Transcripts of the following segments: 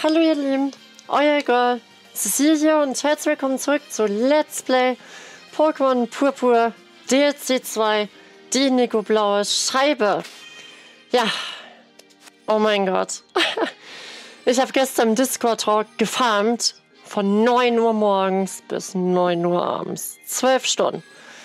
Hallo ihr Lieben, euer Girl Cecile hier und herzlich willkommen zurück zu Let's Play Pokémon Purpur DLC 2, die Indigo-blaue Scheibe. Ja, oh mein Gott. Ich habe gestern im Discord-Talk gefarmt von 9 Uhr morgens bis 9 Uhr abends. 12 Stunden.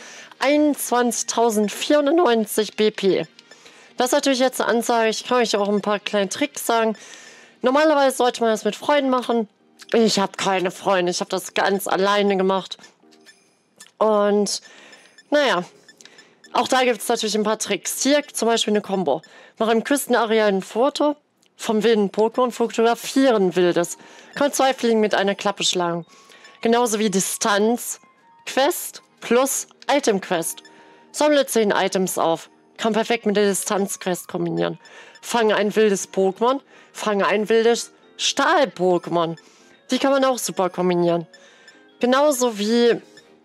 21.490 BP. Das ist natürlich jetzt eine Ansage. Ich kann euch auch ein paar kleine Tricks sagen. Normalerweise sollte man das mit Freunden machen. Ich habe keine Freunde. Ich habe das ganz alleine gemacht. Und naja, auch da gibt es natürlich ein paar Tricks. Hier zum Beispiel eine Combo. Mach im Küstenareal ein Foto vom wilden Pokémon, fotografieren wildes. Kann 2 Fliegen mit einer Klappe schlagen. Genauso wie Distanz, Quest plus Item Quest. Sammle 10 Items auf. Kann perfekt mit der Distanz-Quest kombinieren. Fange ein wildes Pokémon. Fange ein wildes Stahl-Pokémon. Die kann man auch super kombinieren. Genauso wie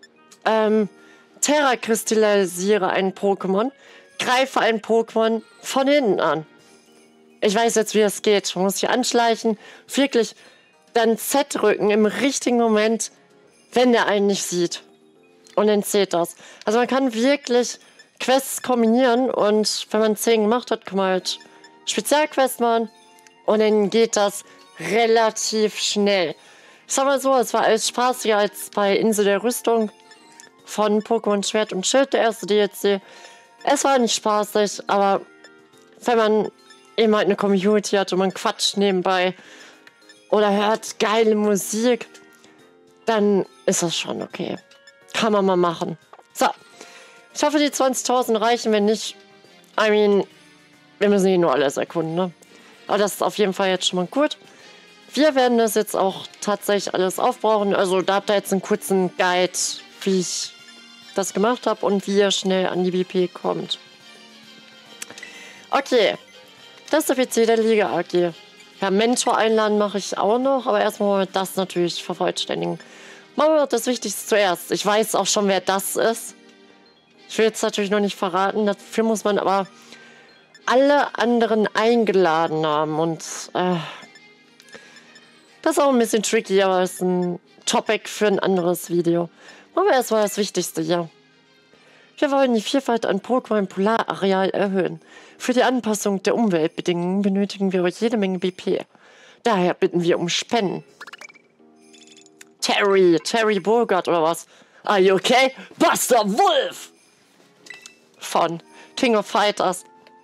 Terra-kristallisiere ein Pokémon. Greife ein Pokémon von hinten an. Ich weiß jetzt, wie das geht. Man muss sich anschleichen. Wirklich dann Z drücken im richtigen Moment, wenn der einen nicht sieht. Und dann zählt das. Also man kann wirklich Quests kombinieren und wenn man 10 gemacht hat, kann man halt Spezialquests machen und dann geht das relativ schnell. Ich sag mal so, es war alles spaßiger als bei Insel der Rüstung von Pokémon Schwert und Schild, der erste DLC. Es war nicht spaßig, aber wenn man eben halt eine Community hat und man quatscht nebenbei oder hört geile Musik, dann ist das schon okay. Kann man mal machen. So. Ich hoffe, die 20.000 reichen. Wenn nicht, wir müssen hier nur alles erkunden, ne? Aber das ist auf jeden Fall jetzt schon mal gut. Wir werden das jetzt auch tatsächlich alles aufbrauchen. Also da habt ihr jetzt einen kurzen Guide, wie ich das gemacht habe und wie ihr schnell an die BP kommt. Okay. Das ist der PC der Liga AG. Ja, Mentor einladen mache ich auch noch, aber erstmal wollen wir das natürlich vervollständigen. Machen wir das Wichtigste zuerst. Ich weiß auch schon, wer das ist. Ich will jetzt natürlich noch nicht verraten, dafür muss man aber alle anderen eingeladen haben und das ist auch ein bisschen tricky, aber das ist ein Topic für ein anderes Video. Machen wir erstmal das Wichtigste hier. Wir wollen die Vielfalt an Pokémon im Polarareal erhöhen. Für die Anpassung der Umweltbedingungen benötigen wir jede Menge BP. Daher bitten wir um Spenden. Terry Burgert oder was? Are you okay? Buster Wolf! Von King of Fighters.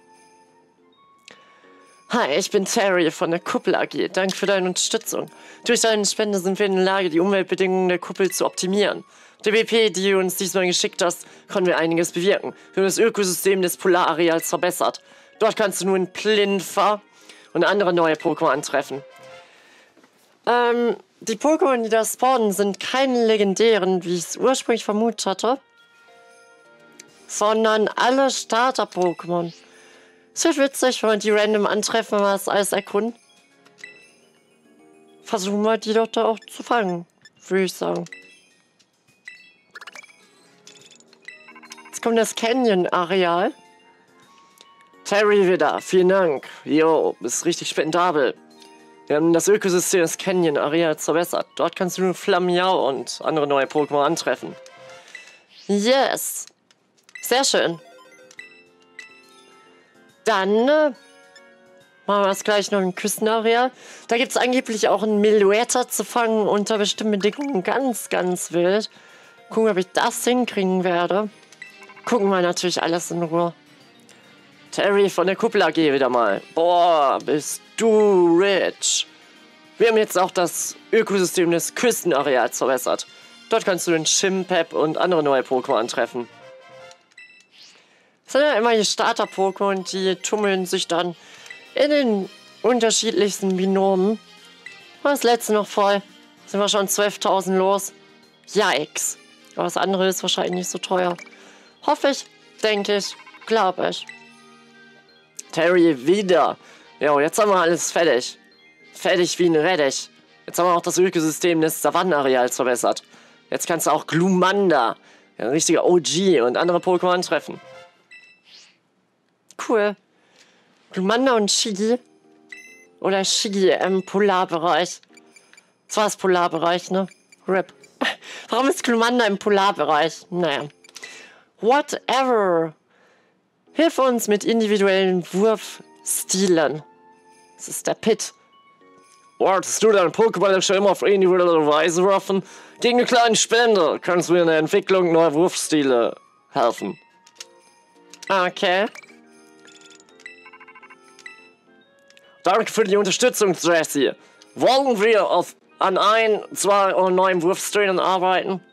Hi, ich bin Terry von der Kuppel AG. Danke für deine Unterstützung. Durch deine Spende sind wir in der Lage, die Umweltbedingungen der Kuppel zu optimieren. Der BP, die du uns diesmal geschickt hast, konnten wir einiges bewirken. Wir haben das Ökosystem des Polarareals verbessert. Dort kannst du nun Plinfer und andere neue Pokémon antreffen. Die Pokémon, die da spawnen, sind keine legendären, wie ich es ursprünglich vermutet hatte, sondern alle Starter-Pokémon. Es wird witzig, wenn wir die random antreffen, wenn wir das alles erkunden. Versuchen wir die doch da auch zu fangen, würde ich sagen. Jetzt kommt das Canyon-Areal. Terry wieder, vielen Dank. Jo, bist richtig spendabel. Wir haben das Ökosystem des Canyon-Areals verbessert. Dort kannst du nur Flammiau und andere neue Pokémon antreffen. Yes! Sehr schön. Dann machen wir das gleich noch im Küstenareal. Da gibt es angeblich auch einen Meluetta zu fangen unter bestimmten Bedingungen. Ganz, ganz wild. Gucken, ob ich das hinkriegen werde. Gucken wir natürlich alles in Ruhe. Terry von der Kuppel AG wieder mal. Boah, bist du rich. Wir haben jetzt auch das Ökosystem des Küstenareals verbessert. Dort kannst du den Chimpep und andere neue Pokémon antreffen. Das sind ja immer die Starter-Pokémon, die tummeln sich dann in den unterschiedlichsten Binomen. War das letzte noch voll? Sind wir schon 12.000 los? Yikes. Aber das andere ist wahrscheinlich nicht so teuer. Hoffe ich, denke ich, glaube ich. Terry wieder. Jo, jetzt haben wir alles fertig. Fertig wie ein Rettich. Jetzt haben wir auch das Ökosystem des Savannenareals verbessert. Jetzt kannst du auch Glumanda, ein richtiger OG, und andere Pokémon treffen. Cool. Glumanda und Shigi Oder Ski im Polarbereich. Das war das Polarbereich, ne? RIP. Warum ist Glumanda im Polarbereich? Naja. Whatever. Hilf uns mit individuellen Wurfstilen. Das ist der Pit. Wolltest du deinen Pokéball schon immer auf individuelle Weise werfen? Gegen eine kleine Spende kannst du in der Entwicklung neuer Wurfstile helfen. Okay. Danke für die Unterstützung, Jessie. Wollen wir an 1, 2 oder neuen Wurfstilen arbeiten?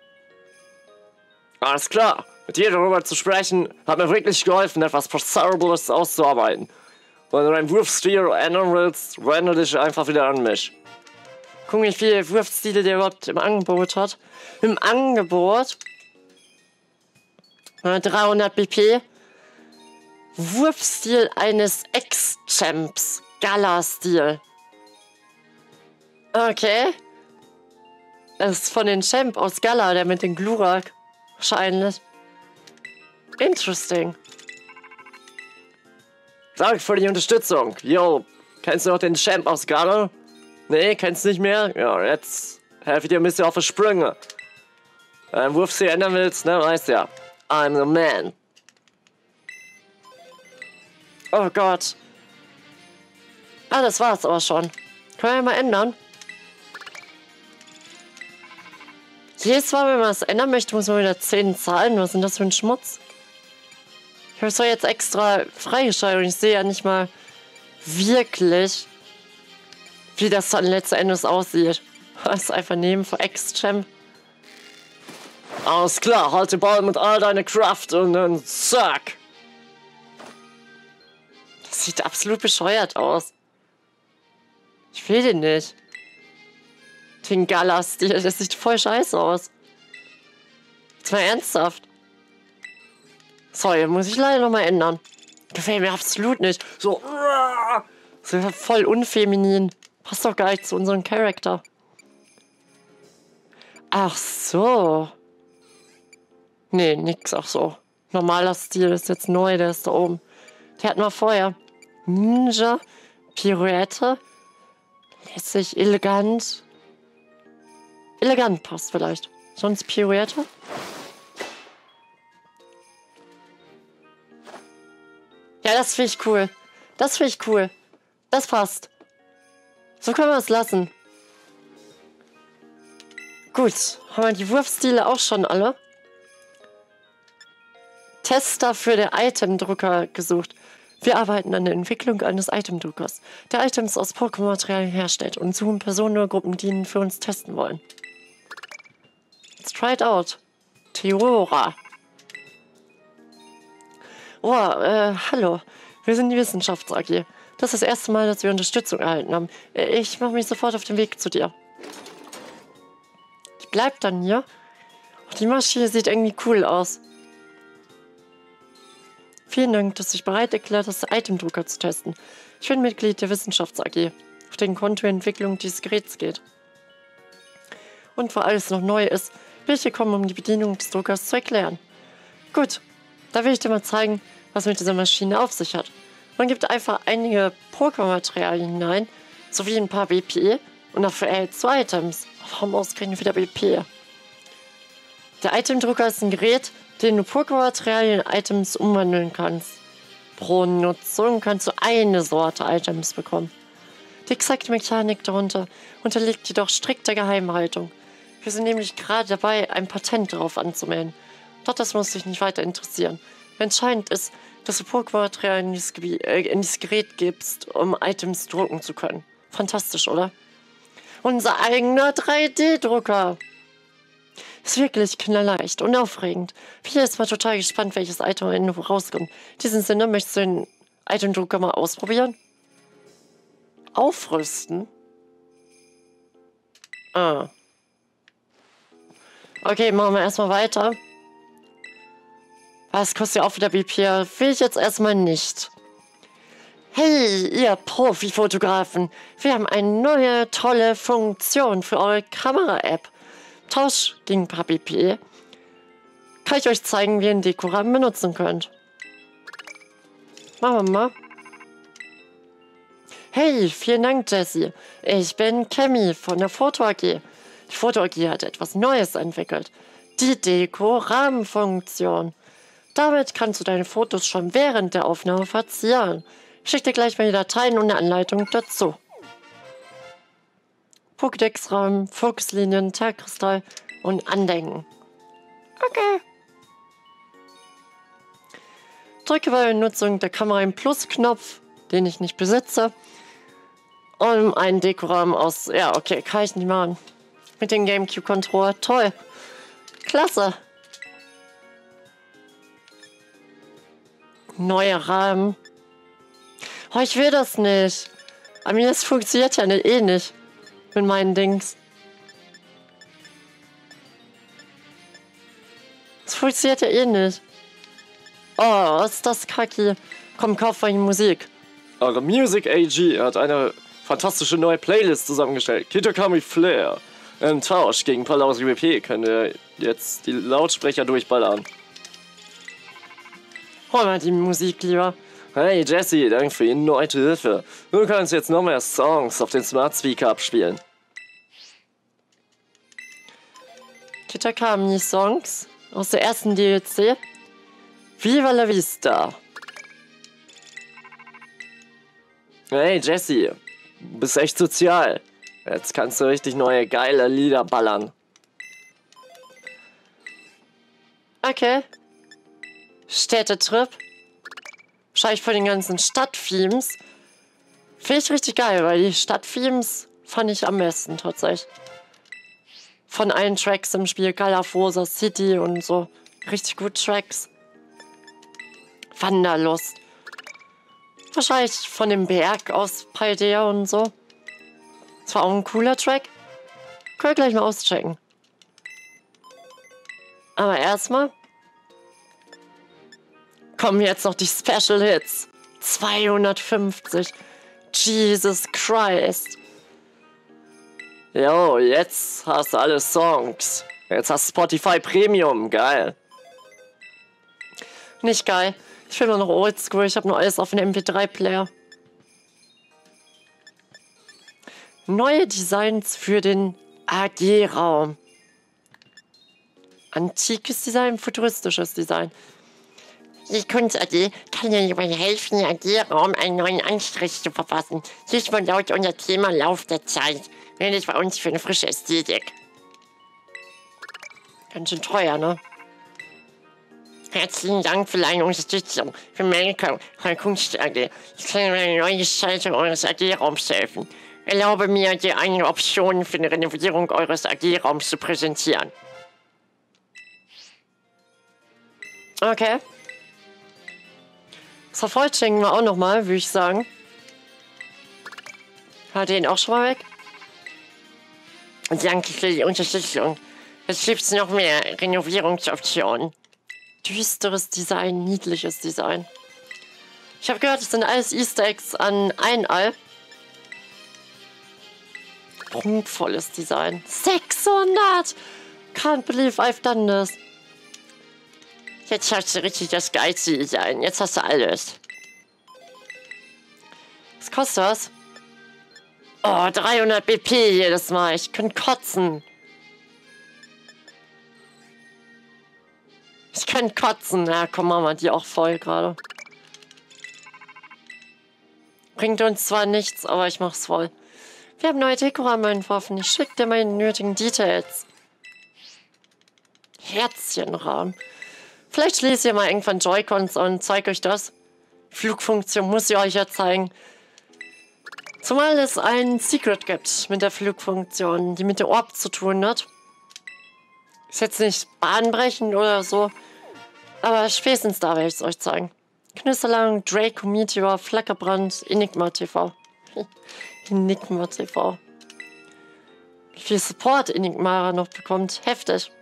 Alles klar. Mit dir darüber zu sprechen, hat mir wirklich geholfen, etwas Preferables auszuarbeiten. Wenn du deinen Wurfstil ändern willst, wende dich einfach wieder an mich. Guck, wie viele Wurfstile der überhaupt im Angebot hat. Im Angebot 300 BP. Wurfstil eines Ex-Champs. Gala-Stil. Okay. Das ist von den Champ aus Gala, der mit dem Glurak. Wahrscheinlich. Interesting. Danke für die Unterstützung. Yo, kennst du noch den Champ aus Gala? Nee, kennst du nicht mehr? Ja, jetzt helfe ich dir ein bisschen auf die Sprünge. Wenn du Wurfstil ändern willst, ne, weißt ja. I'm the man. Oh Gott. Ah, das war's aber schon. Können wir mal ändern? Jedes Mal, wenn man das ändern möchte, muss man wieder 10 zahlen. Was ist denn das für ein Schmutz? Ich habe es doch jetzt extra freigeschaltet und ich sehe ja nicht mal wirklich, wie das dann letzten Endes aussieht. Das ist einfach nehmen für Ex-Champ. Alles klar, halt den Ball mit all deiner Kraft und dann zack. Das sieht absolut bescheuert aus. Ich will den nicht. Den Gala-Stil, das sieht voll scheiße aus. Jetzt mal ernsthaft. Sorry, muss ich leider nochmal ändern. Gefällt mir absolut nicht. So, voll unfeminin. Passt doch gar nicht zu unserem Charakter. Ach so. Nee, nix, ach so. Normaler Stil ist jetzt neu, der ist da oben. Der hatten wir vorher. Ninja, Pirouette, lässig, elegant. Elegant passt vielleicht. Sonst Pirouette. Ja, das finde ich cool. Das finde ich cool. Das passt. So können wir es lassen. Gut, haben wir die Wurfstile auch schon alle? Tester für den Itemdrucker gesucht. Wir arbeiten an der Entwicklung eines Itemdruckers, der Items aus Pokémon-Materialien herstellt und suchen Personen oder Gruppen, die ihn für uns testen wollen. Let's try it out. Theora. Oh, hallo. Wir sind die Wissenschafts-AG. Das ist das erste Mal, dass wir Unterstützung erhalten haben. Ich mache mich sofort auf den Weg zu dir. Ich bleib dann hier. Oh, die Maschine sieht irgendwie cool aus. Vielen Dank, dass du dich bereit erklärt hast, den Itemdrucker zu testen. Ich bin Mitglied der Wissenschafts-AG, auf den Konto Entwicklung dieses Geräts geht. Und weil alles noch neu ist, bin ich gekommen, um die Bedienung des Druckers zu erklären. Gut, da will ich dir mal zeigen, was mit dieser Maschine auf sich hat. Man gibt einfach einige Pokémon-Materialien hinein, sowie ein paar BP und dafür erhältst du Items. Warum ausgerechnet wieder BP? Der Itemdrucker ist ein Gerät, den du Pokémon-Materialien in Items umwandeln kannst. Pro Nutzung kannst du eine Sorte Items bekommen. Die exakte Mechanik darunter unterliegt jedoch strikter Geheimhaltung. Wir sind nämlich gerade dabei, ein Patent darauf anzumelden. Doch das muss dich nicht weiter interessieren. Entscheidend ist, dass du Pokémon-Materialien in dieses Gerät gibst, um Items drucken zu können. Fantastisch, oder? Unser eigener 3D-Drucker. Ist wirklich knallerleicht und aufregend. Ich bin jetzt mal total gespannt, welches Item am Ende rauskommt. In diesem Sinne, möchtest du den Itemdrucker mal ausprobieren? Aufrüsten? Ah. Okay, machen wir erstmal weiter. Was kostet ja auch wieder BP? Will ich jetzt erstmal nicht. Hey, ihr Profi-Fotografen. Wir haben eine neue, tolle Funktion für eure Kamera-App. Tausch gegen ein paar BP. Kann ich euch zeigen, wie ihr den Dekorahmen benutzen könnt. Machen wir mal. Hey, vielen Dank, Jessie. Ich bin Kemi von der Foto AG. Die Foto AG hat etwas Neues entwickelt. Die Deko-Rahmenfunktion. Damit kannst du deine Fotos schon während der Aufnahme verzieren. Ich schicke dir gleich mal die Dateien und eine Anleitung dazu. Pokédex-Rahmen, Fokuslinien, Tagkristall und Andenken. Okay. Drücke bei der Nutzung der Kamera einen Plus-Knopf, den ich nicht besitze, um einen Dekorahmen aus... Ja, okay, kann ich nicht machen. Mit dem GameCube-Controller. Toll. Klasse. Neue Rahmen. Oh, ich will das nicht. Aber mir das funktioniert ja eh nicht. Mit meinen Dings. Das funktioniert ja eh nicht. Oh, was ist das Kacki? Komm, kauf mal die Musik. Eure Music AG hat eine fantastische neue Playlist zusammengestellt. Kitakami Flair. Im Tausch gegen Palaus UWP könnt ihr jetzt die Lautsprecher durchballern. Hol mal die Musik lieber. Hey Jesse, danke für die erneute Hilfe. Du kannst jetzt noch mehr Songs auf den Smart Speaker abspielen. Kitakami Songs aus der ersten DLC. Viva la Vista. Hey Jesse, du bist echt sozial. Jetzt kannst du richtig neue geile Lieder ballern. Okay. Städtetrip. Wahrscheinlich von den ganzen Stadtthemes. Finde ich richtig geil, weil die Stadtthemes fand ich am besten tatsächlich. Von allen Tracks im Spiel, Galafosa City und so. Richtig gut Tracks. Wanderlust. Wahrscheinlich von dem Berg aus Paldea und so. Das war auch ein cooler Track. Können wir gleich mal auschecken. Aber erstmal kommen jetzt noch die Special Hits. 250. Jesus Christ. Jo, jetzt hast du alle Songs. Jetzt hast du Spotify Premium. Geil. Nicht geil. Ich bin immer noch oldschool. Ich habe nur alles auf dem MP3-Player. Neue Designs für den AG-Raum. Antikes Design, futuristisches Design. Die Kunst AG kann dir dabei helfen, den AG-Raum einen neuen Anstrich zu verfassen. Diesmal laut unser Thema Lauf der Zeit. Redet bei uns für eine frische Ästhetik. Ganz schön teuer, ne? Herzlichen Dank für deine Unterstützung. Für Melke von Kunst AG. Ich kann mir eine neue Gestaltung eures AG-Raums helfen. Erlaube mir, dir einige Optionen für eine Renovierung eures AG-Raums zu präsentieren. Okay. Das vervollständigen wir auch nochmal, würde ich sagen. Hat den auch schon mal weg? Danke für die Unterstützung. Jetzt gibt es noch mehr Renovierungsoptionen. Düsteres Design, niedliches Design. Ich habe gehört, es sind alles Easter Eggs an Einall. Prunkvolles Design. 600! Can't believe I've done this. Jetzt hast du richtig das geilste Design. Jetzt hast du alles. Was kostet das? Oh, 300 BP jedes Mal. Ich könnte kotzen. Ich könnte kotzen. Ja, komm, machen wir die auch voll gerade. Bringt uns zwar nichts, aber ich mach's voll. Wir haben neue Dekorahmen entworfen. Ich schicke dir meine nötigen Details. Herzchenrahmen. Vielleicht lese ihr mal irgendwann Joy-Cons und zeige euch das. Flugfunktion muss ich euch ja zeigen. Zumal es ein Secret gibt mit der Flugfunktion, die mit der Orb zu tun hat. Ist jetzt nicht bahnbrechend oder so, aber spätestens da werde ich es euch zeigen. Knüsterlang, Draco Meteor, Flackerbrand, Enigma TV. Enigma TV. Wie viel Support Enigma noch bekommt. Heftig.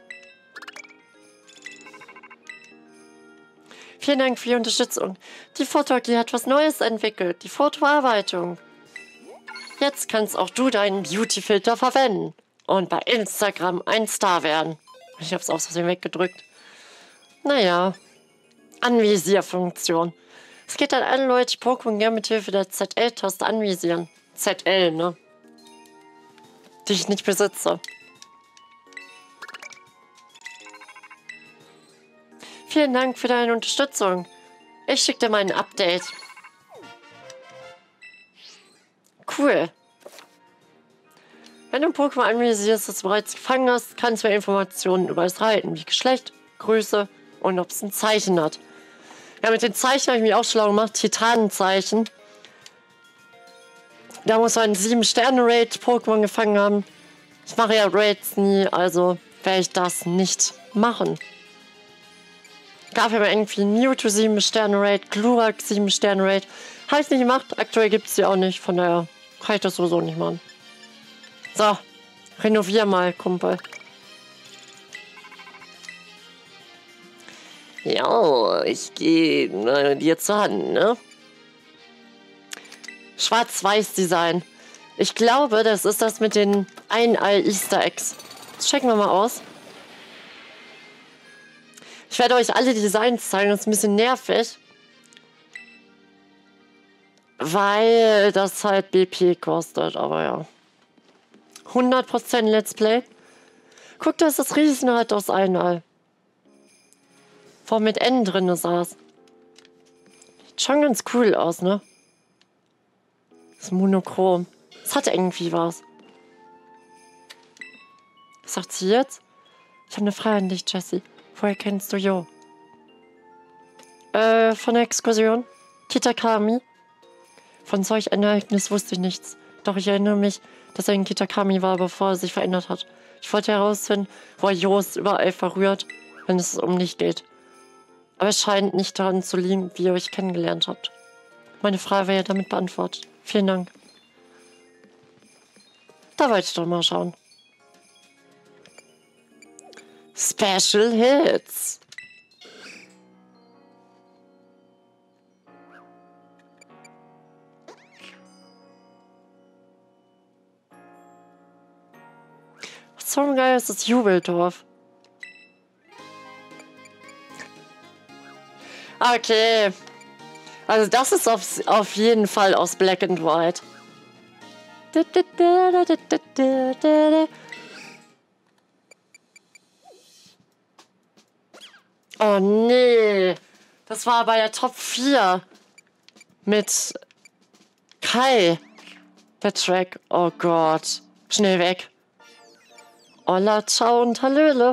Vielen Dank für die Unterstützung. Die Foto AG hat was Neues entwickelt. Die Fotoarbeitung. Jetzt kannst auch du deinen Beauty-Filter verwenden. Und bei Instagram ein Star werden. Ich habe es aus Versehen weggedrückt. Naja. Anvisierfunktion. Es geht an alle Leute, die Pokémon gerne mit Hilfe der ZL-Taste anvisieren. ZL, ne? Die ich nicht besitze. Vielen Dank für deine Unterstützung. Ich schicke dir mal ein Update. Cool. Wenn du ein Pokémon anvisierst, das du bereits gefangen hast, kannst du mehr Informationen über es erhalten, wie Geschlecht, Größe und ob es ein Zeichen hat. Ja, mit den Zeichen habe ich mich auch schlau gemacht. Titanenzeichen. Da muss man 7-Sterne-Raid-Pokémon gefangen haben. Ich mache ja Raids nie, also werde ich das nicht machen. Gab ja mal irgendwie Mewtwo 7-Sterne-Raid, Glurak 7-Sterne-Raid. Habe ich nicht gemacht. Aktuell gibt es die auch nicht, von daher kann ich das sowieso nicht machen. So, renovier mal, Kumpel. Ja, ich gehe dir zur Hand, ne? Schwarz-Weiß-Design. Ich glaube, das ist das mit den Ein-Ei-Easter Eggs. Das checken wir mal aus. Ich werde euch alle Designs zeigen, das ist ein bisschen nervig. Weil das halt BP kostet, aber ja. 100% Let's Play. Guck, da ist das Riesenrad aus Ein-Ei. Wo mit N drin saß. Sieht schon ganz cool aus, ne? Das ist monochrom. Das hat irgendwie was. Was sagt sie jetzt? Ich habe eine Frage an dich, Jessie. Woher kennst du Jo? Von der Exkursion. Kitakami. Von solch einem Ereignis wusste ich nichts. Doch ich erinnere mich, dass er in Kitakami war, bevor er sich verändert hat. Ich wollte herausfinden, wo er Jos überall verrührt, wenn es um dich geht. Aber es scheint nicht daran zu liegen, wie ihr euch kennengelernt habt. Meine Frage wäre ja damit beantwortet. Vielen Dank. Da wollte ich doch mal schauen. Special Hits. Was zum Geil ist das Jubeldorf? Okay. Also das ist auf jeden Fall aus Black and White. Oh nee. Das war bei der Top 4. Mit Kai. Der Track. Oh Gott. Schnell weg. Olla, ciao und Hallöle.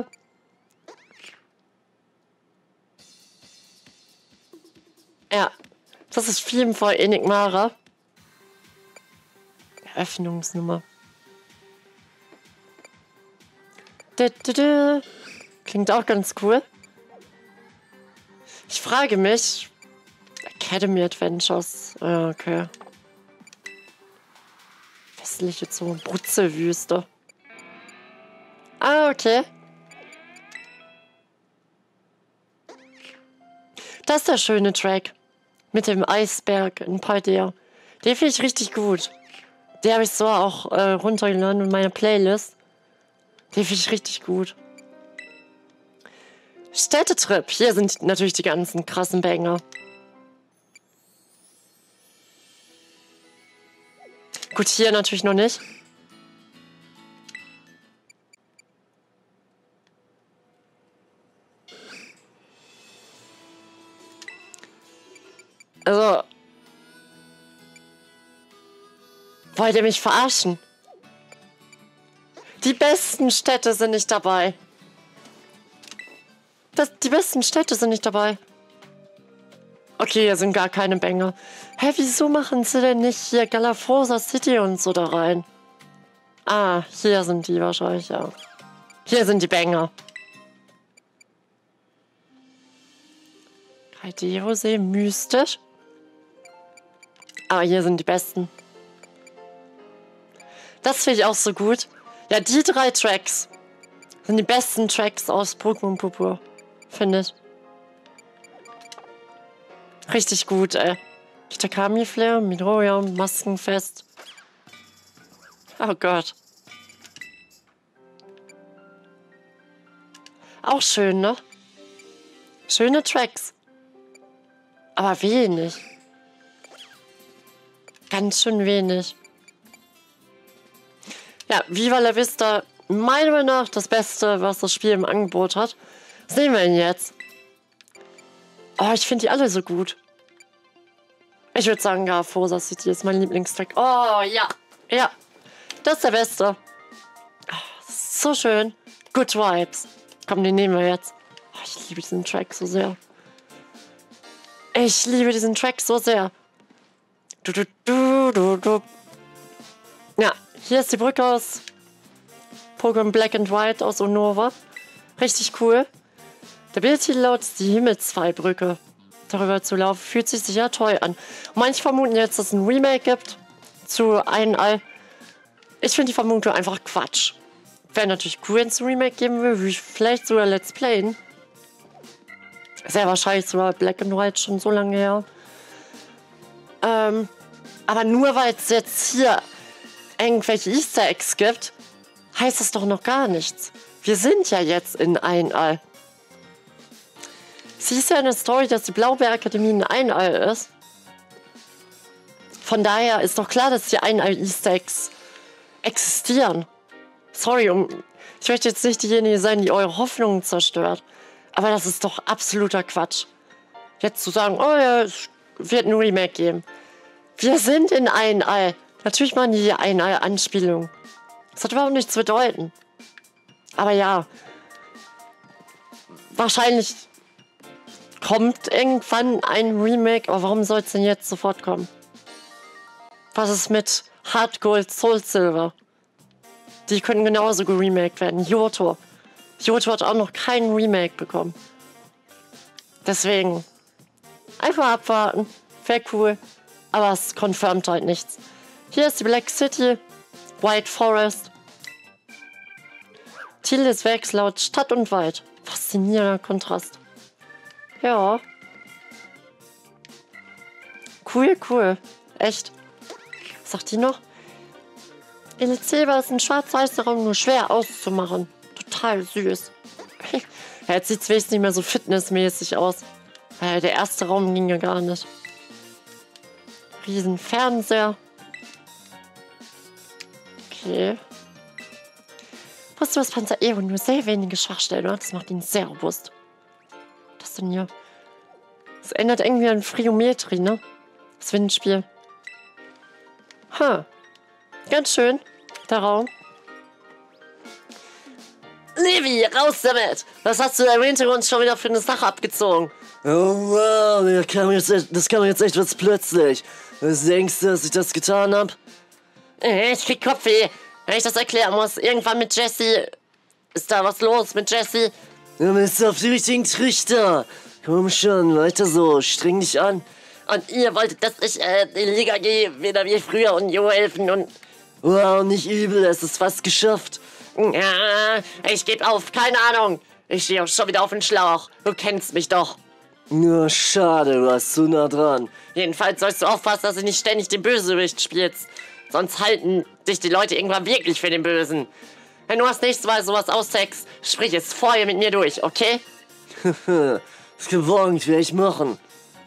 Ja. Das ist Film von Enigmara. Eröffnungsnummer. Klingt auch ganz cool. Ich frage mich. Academy Adventures. Okay. Westliche Zone. Brutzelwüste. Ah, okay. Das ist der schöne Track. Mit dem Eisberg in Paldea. Den finde ich richtig gut. Den habe ich so auch runtergeladen in meiner Playlist. Den finde ich richtig gut. Städtetrip. Hier sind natürlich die ganzen krassen Banger. Gut, hier natürlich noch nicht. Also. Wollt ihr mich verarschen? Die besten Städte sind nicht dabei. Die besten Städte sind nicht dabei. Okay, hier sind gar keine Banger. Hä, wieso machen sie denn nicht hier Galaphosa City und so da rein? Ah, hier sind die wahrscheinlich, ja. Hier sind die Banger. Kaideosee, mystisch. Aber hier sind die besten. Das finde ich auch so gut. Ja, die 3 Tracks sind die besten Tracks aus Pokémon Purpur. Finde ich. Richtig gut, ey. Kitakami Flair, Midoriya, Maskenfest. Oh Gott. Auch schön, ne? Schöne Tracks. Aber wenig. Ganz schön wenig. Ja, Viva la Vista, meiner Meinung nach das Beste, was das Spiel im Angebot hat. Was nehmen wir denn jetzt? Oh, ich finde die alle so gut. Ich würde sagen, ja, Forza City ist mein Lieblingstrack. Oh, ja. Ja, das ist der Beste. Oh, so schön. Good Vibes. Komm, den nehmen wir jetzt. Oh, ich liebe diesen Track so sehr. Ich liebe diesen Track so sehr. Du, du, du, du, du. Ja, hier ist die Brücke aus Pokémon Black and White aus Unova. Richtig cool. Der Bildtitel lautet die Himmelsfallbrücke. Darüber zu laufen fühlt sich sicher toll an. Und manche vermuten jetzt, dass es ein Remake gibt zu Einall. Ich finde die Vermutung einfach Quatsch. Wäre natürlich cool, wenn es ein Remake geben würde, wie vielleicht sogar Let's Playen. Sehr wahrscheinlich sogar Black and White schon so lange her. Aber nur weil es jetzt hier irgendwelche Easter Eggs gibt, heißt das doch noch gar nichts. Wir sind ja jetzt in Einall. Sie ist ja eine Story, dass die Blaubeerakademie in Einall ist. Von daher ist doch klar, dass die Einall-Easter Eggs existieren. Sorry, ich möchte jetzt nicht diejenige sein, die eure Hoffnungen zerstört. Aber das ist doch absoluter Quatsch. Jetzt zu sagen, oh ja, es wird ein Remake geben. Wir sind in Einall. Natürlich machen die Einall-Anspielungen. Das hat überhaupt nichts zu bedeuten. Aber ja, wahrscheinlich kommt irgendwann ein Remake. Aber warum soll es denn jetzt sofort kommen? Was ist mit Heart Gold, Soul Silver? Die können genauso geremaked werden. Johto. Johto hat auch noch kein Remake bekommen. Deswegen einfach abwarten. Wäre cool. Aber es confirmt halt nichts. Hier ist die Black City. White Forest. Titel des Werks laut Stadt und Wald. Faszinierender Kontrast. Ja. Cool, cool. Echt. Was sagt die noch? Elizeba ist ein schwarz-weißer Raum nur schwer auszumachen. Total süß. Ja, jetzt sieht es wenigstens nicht mehr so fitnessmäßig aus. Der erste Raum ging ja gar nicht. Riesen Fernseher. Okay. Wusstest du, dass Panzer Ero nur sehr wenige Schwachstellen hat? Das macht ihn sehr robust. Was denn hier? Das ändert irgendwie an Friometrie, ne? Das Windspiel. Ganz schön, der Raum. Levi, raus damit! Was hast du da im Hintergrund schon wieder für eine Sache abgezogen? Oh wow, das kam jetzt echt was plötzlich. Was denkst du, dass ich das getan hab? Ich krieg Kopfweh, wenn ich das erklären muss. Irgendwann mit Jessie. Ist da was los mit Jessie? Du bist auf die richtigen Trichter. Komm schon, weiter so, streng dich an. Und ihr wolltet, dass ich in die Liga gehe, wieder wie früher und Jo helfen und... Wow, nicht übel, es ist fast geschafft. Ja, ich geb auf, keine Ahnung. Ich stehe auch schon wieder auf den Schlauch. Du kennst mich doch. Nur schade, du warst zu nah dran. Jedenfalls sollst du aufpassen, dass du nicht ständig den Bösewicht spielst. Sonst halten dich die Leute irgendwann wirklich für den Bösen. Wenn du das nächste Mal sowas austext, sprich es vorher mit mir durch, okay? Ist gewohnt, werde ich machen.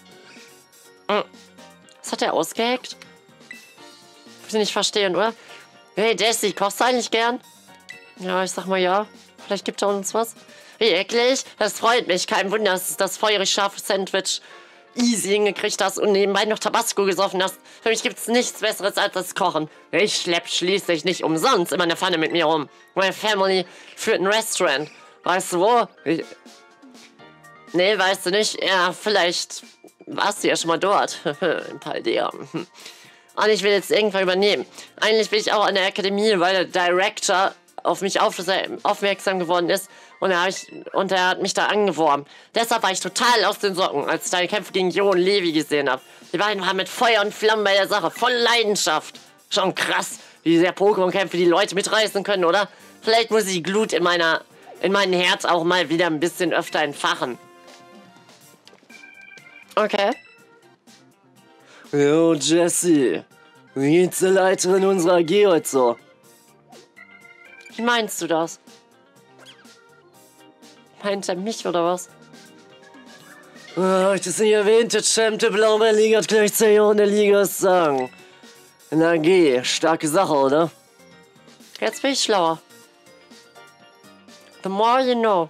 Was hat er ausgehackt? Ich nicht verstehen, oder? Hey Jesse, kochst du eigentlich gern? Ja, ich sag mal ja. Vielleicht gibt er uns was. Wie eklig? Das freut mich. Kein Wunder, dass du das feurig scharfe Sandwich easy hingekriegt hast und nebenbei noch Tabasco gesoffen hast. Für mich gibt's nichts Besseres als das Kochen. Ich schlepp schließlich nicht umsonst immer eine Pfanne mit mir rum. Meine Family führt ein Restaurant. Weißt du wo? Nee, weißt du nicht? Ja, vielleicht warst du ja schon mal dort. In Paldea. Und ich will jetzt irgendwann übernehmen. Eigentlich bin ich auch an der Akademie, weil der Director auf mich aufmerksam geworden ist und er hat mich da angeworben. Deshalb war ich total aus den Socken, als ich deine Kämpfe gegen Jo und Levi gesehen habe. Die beiden waren mit Feuer und Flammen bei der Sache, voll Leidenschaft. Schon krass, wie sehr Pokémon-Kämpfe die Leute mitreißen können, oder? Vielleicht muss ich die Glut in meinem Herz auch mal wieder ein bisschen öfter entfachen. Okay. Jo, Jesse. Wie geht's der Leiterin unserer AG heute so? Wie meinst du das? Meint er mich oder was? Hab ich das nicht erwähnt? Der Champ der Blaubeer Liga hat gleich 10 Jahre in der Liga sagen. Na geh, starke Sache, oder? Jetzt bin ich schlauer. The more you know.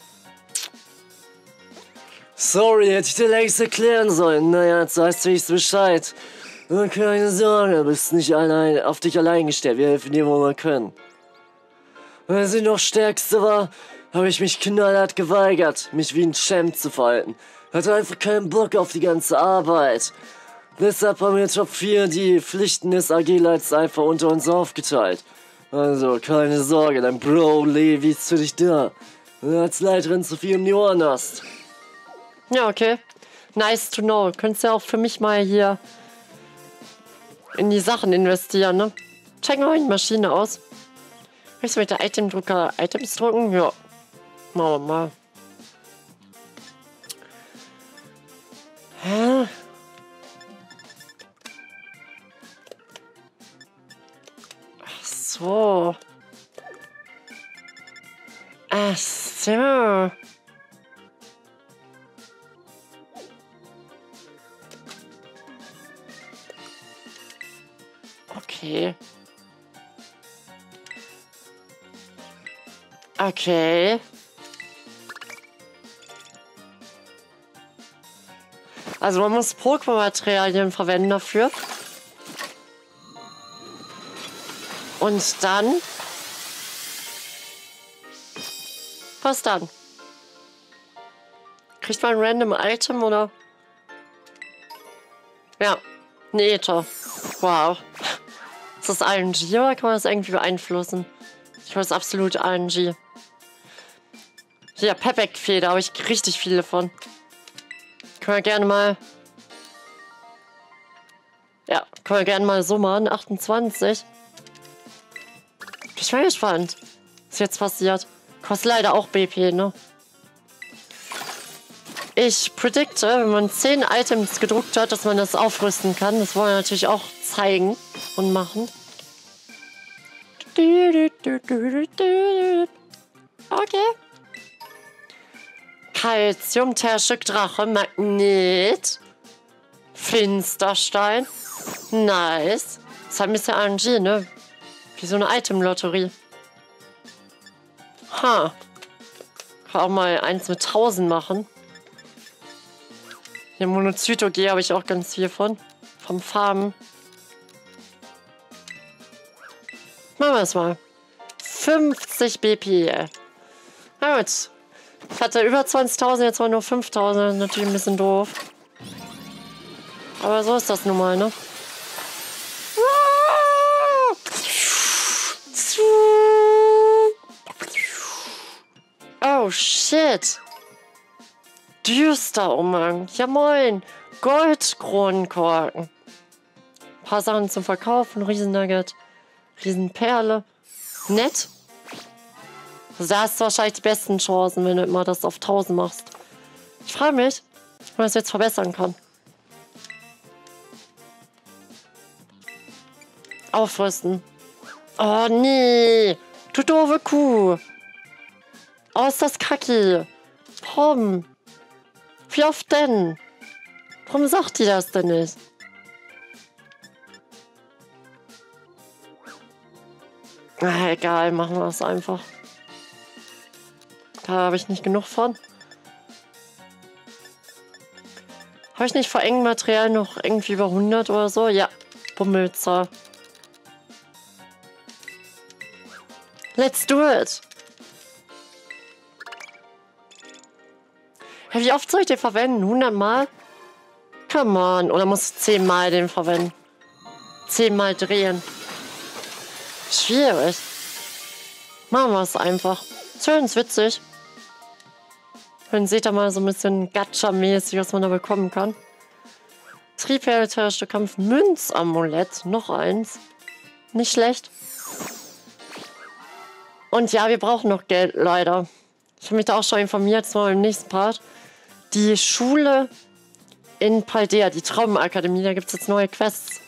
Sorry, hätte ich dir längst erklären sollen. Naja, jetzt weißt du wenigstens Bescheid. Und keine Sorge, bist nicht allein, auf dich allein gestellt. Wir helfen dir, wo wir können. Weil sie noch Stärkste war, habe ich mich knallhart geweigert, mich wie ein Champ zu verhalten. Hatte einfach keinen Bock auf die ganze Arbeit. Deshalb haben wir Top 4 die Pflichten des AG-Leits einfach unter uns aufgeteilt. Also, keine Sorge, dein Bro Levi ist für dich da. Wenn du als Leiterin zu viel um die Ohren hast. Ja, okay. Nice to know. Könntest ja auch für mich mal hier in die Sachen investieren, ne? Checken wir mal die Maschine aus. Willst du mit der Itemdrucker Items drucken? Ja. Machen wir mal. Hä? Ach so. Ach so. Okay. Okay. Also man muss Pokémon-Materialien verwenden dafür. Und dann... Was dann? Kriegt man ein random Item oder? Ja. Ein Ether. Wow. Ist das RNG oder kann man das irgendwie beeinflussen? Ich weiß absolut RNG. Hier, Pepek-Feder, habe ich richtig viele von. Können wir gerne mal... Ja, können wir gerne mal so machen. 28. Ich bin gespannt, was jetzt passiert. Kostet leider auch BP, ne? Ich predikte, wenn man 10 Items gedruckt hat, dass man das aufrüsten kann. Das wollen wir natürlich auch zeigen und machen. Okay. Calcium, Terschik, Drache, Magnet, Finsterstein. Nice. Das hat ein bisschen RNG, ne? Wie so eine Item-Lotterie. Ha. Kann auch mal eins mit 1000 machen. Hier Monozytoge habe ich auch ganz viel von. Vom Farben. Machen wir es mal. 50 BP. Na gut. Ich hatte über 20.000, jetzt war nur 5.000. Natürlich ein bisschen doof. Aber so ist das nun mal, ne? Oh, shit. Düsterumhang. Ja, moin. Goldkronenkorken. Ein paar Sachen zum Verkaufen. Riesennugget. Riesenperle. Nett. Also da hast du wahrscheinlich die besten Chancen, wenn du immer das auf 1000 machst. Ich frage mich, ob man das jetzt verbessern kann. Aufrüsten. Oh, nee. Du doofe Kuh. Oh, ist das kacke. Warum? Wie oft denn? Warum sagt die das denn nicht? Ah, egal, machen wir es einfach. Da habe ich nicht genug von. Habe ich nicht vor engem Material noch irgendwie über 100 oder so? Ja, Bummelzer. Let's do it! Ja, wie oft soll ich den verwenden? 100 Mal? Come on. Oder muss ich 10 Mal den verwenden? 10 Mal drehen. Schwierig. Machen wir es einfach. Schön, ist witzig. Dann seht ihr mal so ein bisschen Gacha-mäßig, was man da bekommen kann. Triebherrliche Kampf Münzamulett. Noch eins. Nicht schlecht. Und ja, wir brauchen noch Geld, leider. Ich habe mich da auch schon informiert, das war im nächsten Part. Die Schule in Paldea, die Traumakademie, da gibt es jetzt neue Quests.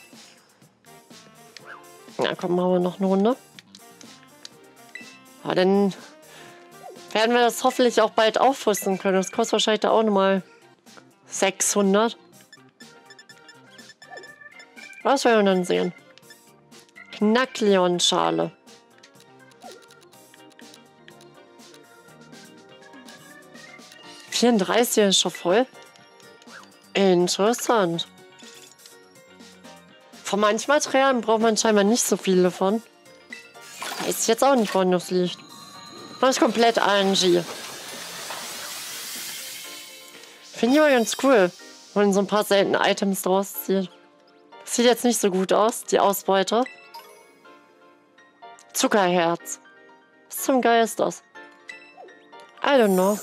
Na komm, machen wir noch eine Runde. Aber dann werden wir das hoffentlich auch bald aufrüsten können. Das kostet wahrscheinlich da auch nochmal 600. Was werden wir dann sehen? Knackleon-Schale. (34) ist schon voll. Interessant. Von manchen Materialien braucht man scheinbar nicht so viele von. Weiß jetzt auch nicht, woran das liegt. Das ist komplett RNG. Finde ich aber ganz cool, wenn man so ein paar seltene Items draus zieht. Sieht jetzt nicht so gut aus, die Ausbeute. Zuckerherz. Was zum Geil ist das? I don't know.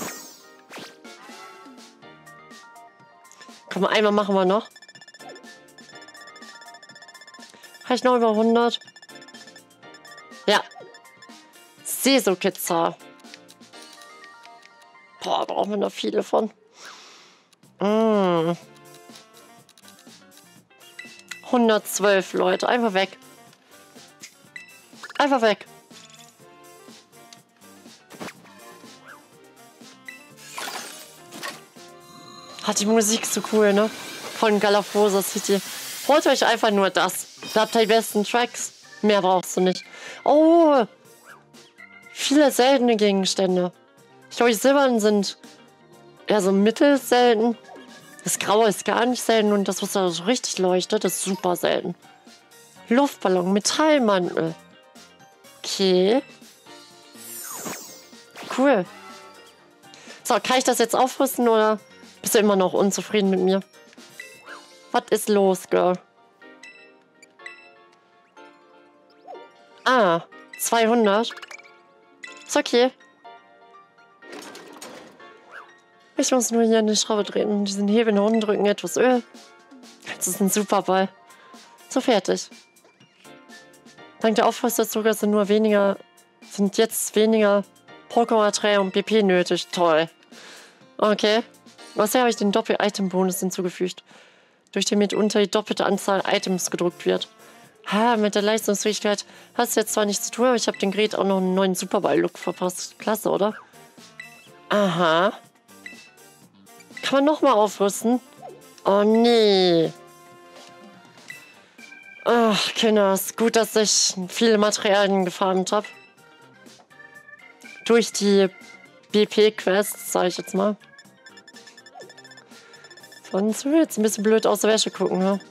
Komm, einmal machen wir noch. Habe ich noch über 100? Ja. Sesokizza. Boah, brauchen wir noch viele von. 112 Leute. Einfach weg. Einfach weg. Hat die Musik so cool, ne? Von Galafosa City. Holt euch einfach nur das. Da habt ihr die besten Tracks. Mehr brauchst du nicht. Oh! Viele seltene Gegenstände. Ich glaube, die silbernen sind eher so mittelselten. Das Graue ist gar nicht selten und das, was da so richtig leuchtet, ist super selten. Luftballon, Metallmantel. Okay. Cool. So, kann ich das jetzt aufrüsten oder bist du immer noch unzufrieden mit mir? Was ist los, Girl? Ah, 200. Ist okay. Ich muss nur hier eine Schraube drehen und diesen Hebel nach unten drücken, etwas Öl. Das ist ein Superball. So, fertig. Dank der Aufrüsterzucker sind jetzt weniger Pokémon-Material und BP nötig. Toll. Okay. Außerdem habe ich den Doppel-Item-Bonus hinzugefügt, durch den mitunter die doppelte Anzahl Items gedruckt wird. Ha, mit der Leistungsfähigkeit hast du jetzt zwar nichts zu tun, aber ich habe dem Gerät auch noch einen neuen Superball-Look verpasst. Klasse, oder? Aha. Kann man nochmal aufrüsten? Oh, nee. Ach, Kinders. Gut, dass ich viele Materialien gefarmt habe. Durch die BP-Quests, sage ich jetzt mal. Sonst will jetzt ein bisschen blöd aus der Wäsche gucken, ne?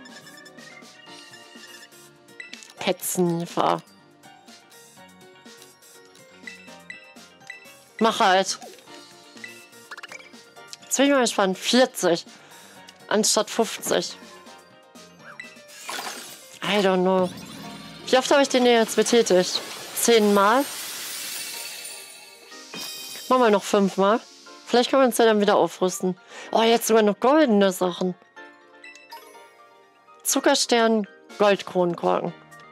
Petzniefer. Mach halt. Jetzt bin ich mal gespannt. 40 anstatt 50. I don't know. Wie oft habe ich den jetzt betätigt? 10 Mal? Machen wir noch 5 Mal. Vielleicht können wir uns ja dann wieder aufrüsten. Oh, jetzt sogar noch goldene Sachen. Zuckerstern, Goldkronenkorken.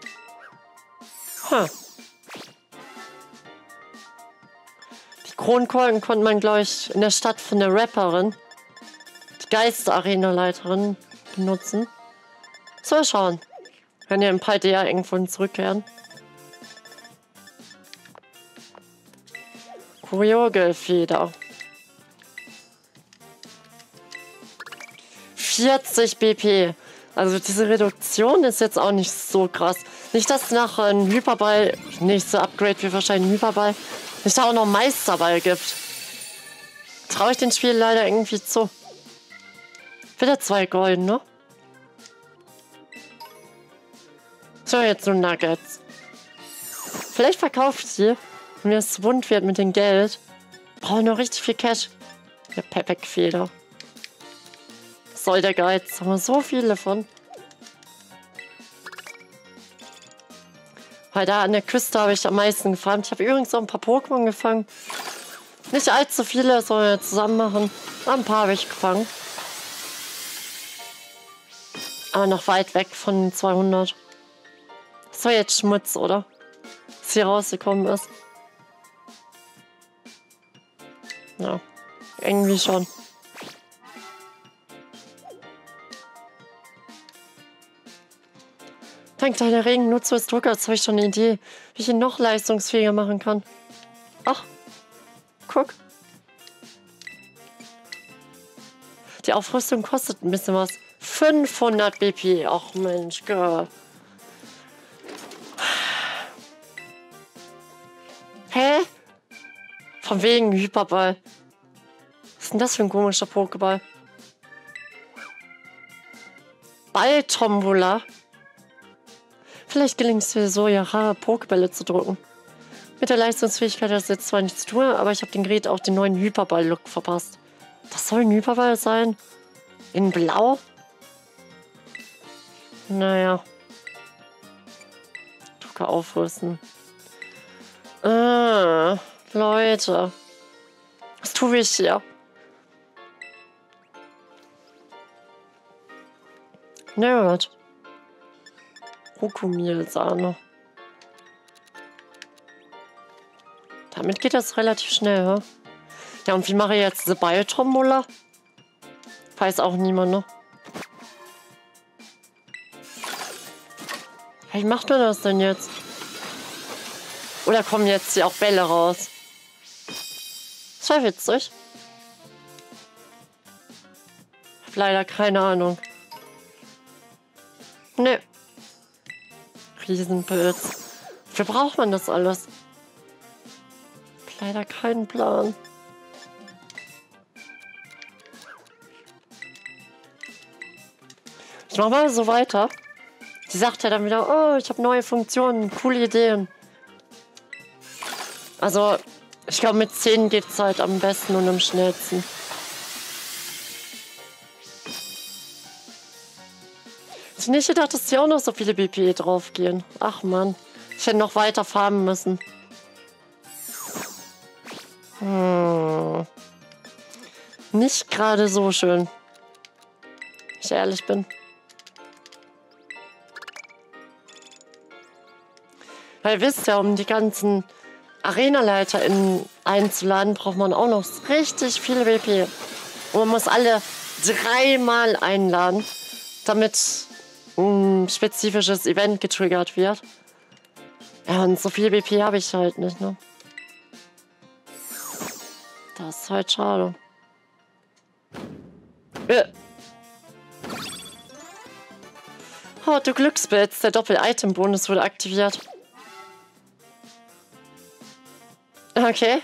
Huh. Die Kronenkorken konnte man, glaube ich, in der Stadt von der Rapperin, die Geister-Arena-Leiterin, benutzen. So, mal schauen. Wenn wir im Paldea irgendwo zurückkehren. Kuriogelfeder. 40 BP. Also diese Reduktion ist jetzt auch nicht so krass. Nicht, dass nach einem Hyperball, nächste Upgrade wird wahrscheinlich ein Hyperball, nicht da auch noch Meisterball gibt. Traue ich dem Spiel leider irgendwie zu. Wieder 2 Golden, ne? So, jetzt nur Nuggets. Vielleicht verkauft sie, wenn mir es bunt wird mit dem Geld. Brauchen noch richtig viel Cash. Ja, Pepek-Feder. Soll der Geiz. Haben wir so viele von. Weil da an der Küste habe ich am meisten gefarmt. Ich habe übrigens auch ein paar Pokémon gefangen. Nicht allzu viele, sollen wir zusammen machen. Ein paar habe ich gefangen. Aber noch weit weg von den 200. Das war jetzt Schmutz, oder? Was hier rausgekommen ist. Ja, irgendwie schon. Dank deiner regen Nutzung des Druckers habe ich schon eine Idee, wie ich ihn noch leistungsfähiger machen kann. Ach, guck. Die Aufrüstung kostet ein bisschen was. 500 BP. Ach Mensch, Girl. Hä? Von wegen Hyperball. Was ist denn das für ein komischer Pokéball? Ball-Tombola. Vielleicht gelingt es mir so, ja, rare Pokébälle zu drücken. Mit der Leistungsfähigkeit hat das jetzt zwar nichts zu tun, aber ich habe dem Gerät auch den neuen Hyperball-Look verpasst. Das soll ein Hyperball sein? In Blau? Naja. Drucker aufrüsten. Leute. Was tue ich hier? Nerd. Rokumil-Sahne. Damit geht das relativ schnell, hä? Ja, und wie mache ich jetzt diese Ball-Tombola? Weiß auch niemand, ne? Wie macht man das denn jetzt? Oder kommen jetzt hier auch Bälle raus? Das war witzig. Hab leider keine Ahnung. Ne. Riesenpilz. Wofür braucht man das alles? Hab leider keinen Plan. Ich mach mal so weiter. Die sagt ja dann wieder, oh, ich habe neue Funktionen, coole Ideen. Also, ich glaube, mit 10 geht es halt am besten und am schnellsten. Ich hätte nicht gedacht, dass hier auch noch so viele BP draufgehen. Ach man, ich hätte noch weiter farmen müssen. Nicht gerade so schön, wenn ich ehrlich bin. Weil ihr wisst ja, um die ganzen Arenaleiter einzuladen, braucht man auch noch richtig viel BP. Und man muss alle 3-mal einladen, damit ein spezifisches Event getriggert wird. Ja, und so viel BP habe ich halt nicht, ne? Das ist halt schade. Oh, du Glückspilz, der Doppel-Item-Bonus wurde aktiviert. Okay.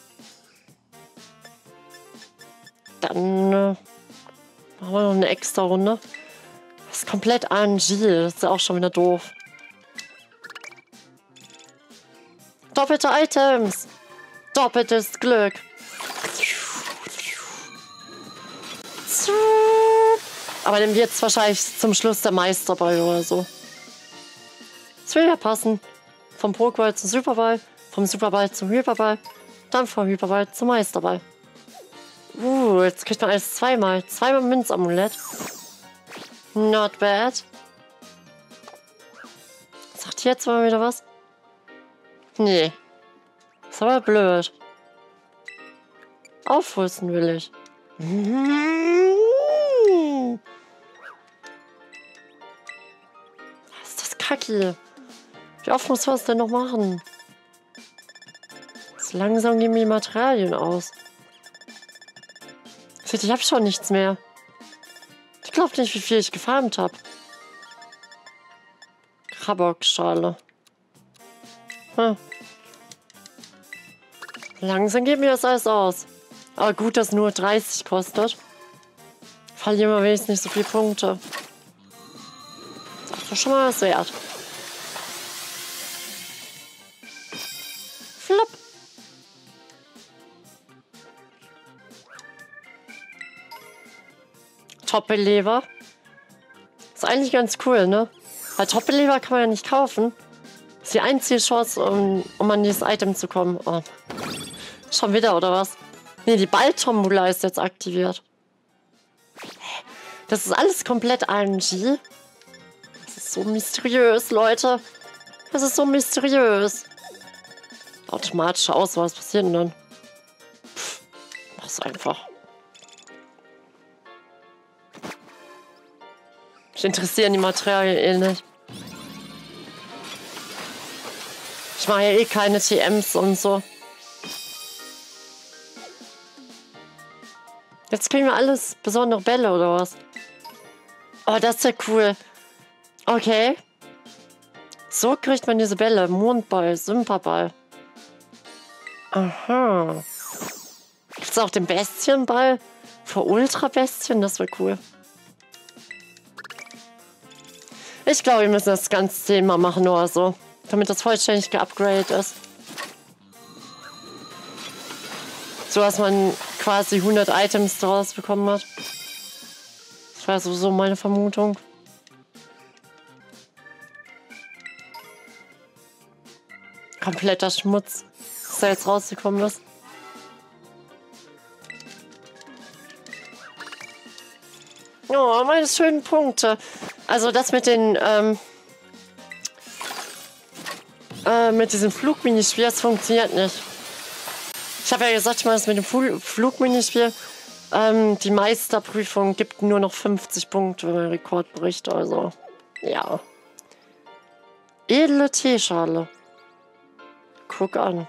Dann machen wir noch eine extra Runde. Das ist komplett RNG. Das ist ja auch schon wieder doof. Doppelte Items. Doppeltes Glück. Aber dann wird es wahrscheinlich zum Schluss der Meisterball oder so. Das will ja passen. Vom Pokéball zum Superball. Vom Superball zum Hyperball, dann vom Hyperball zum Meisterball. Jetzt kriegt man alles zweimal. Zweimal Münzamulett. Not bad. Sagt jetzt mal wieder was? Nee. Ist aber blöd. Aufrüsten will ich. Was ist das Kacke? Wie oft muss was denn noch machen? Langsam gehen mir die Materialien aus. Seht, ich habe schon nichts mehr. Ich glaube nicht, wie viel ich gefarmt habe. Krabbock-Schale. Langsam geht mir das alles aus. Aber gut, dass nur 30 kostet. Verlieren wir wenigstens nicht so viele Punkte. Das ist doch schon mal was wert. Flop. Toppelever. Ist eigentlich ganz cool, ne? Weil Toppelever kann man ja nicht kaufen. Das ist die einzige Chance, um an dieses Item zu kommen. Oh. Schon wieder, oder was? Ne, die Ball-Tombola ist jetzt aktiviert. Das ist alles komplett RNG. Das ist so mysteriös, Leute. Das ist so mysteriös. Automatische Auswahl, was passiert denn dann? Mach's einfach. Mich interessieren die Materialien eh nicht. Ich mache ja eh keine TMs und so. Jetzt kriegen wir alles besondere Bälle oder was? Oh, das ist ja cool. Okay. So kriegt man diese Bälle. Mondball, Symperball. Aha. Gibt es auch den Bestienball für Ultra-Bestien? Das wäre cool. Ich glaube, wir müssen das ganze Thema machen oder so. Damit das vollständig geupgradet ist. So, dass man quasi 100 Items daraus bekommen hat. Das war so meine Vermutung. Kompletter Schmutz, was da jetzt rausgekommen ist. Oh, meine schönen Punkte. Also das mit den, mit diesem Flugminispiel, das funktioniert nicht. Ich habe ja gesagt, ich mache das mit dem Flugminispiel. Die Meisterprüfung gibt nur noch 50 Punkte beim Rekordbericht, also ja. Edle Teeschale. Guck an.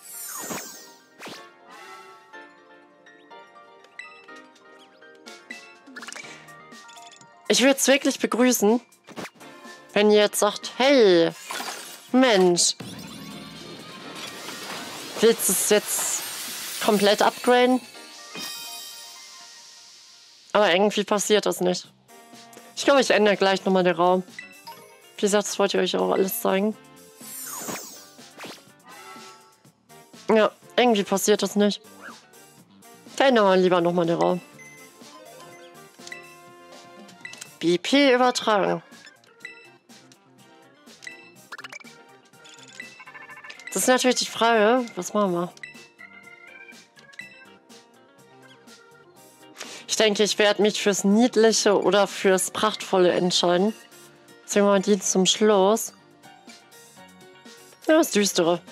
Ich würde es wirklich begrüßen, wenn ihr jetzt sagt, hey, Mensch, willst du es jetzt komplett upgraden? Aber irgendwie passiert das nicht. Ich glaube, ich ändere gleich nochmal den Raum. Wie gesagt, das wollte ich euch auch alles zeigen. Ja, irgendwie passiert das nicht. Verändern wir lieber nochmal den Raum. BP übertragen. Das ist natürlich die Frage, was machen wir? Ich denke, ich werde mich fürs Niedliche oder fürs Prachtvolle entscheiden. Deswegen machen wir die zum Schluss. Ja, das Düstere.